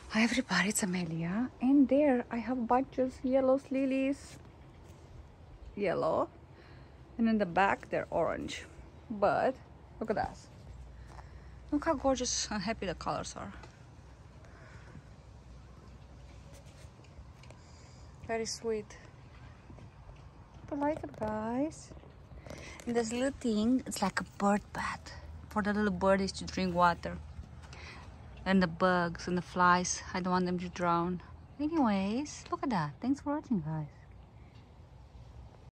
Hi everybody, it's Amelia, and there I have bunches yellow lilies, yellow, and in the back they're orange. But look at that! Look how gorgeous and happy the colors are. Very sweet. I like it, guys. And this little thing, it's like a bird bath for the little birdies to drink water. And the bugs and the flies, I don't want them to drown. Anyways, look at that. Thanks for watching, guys.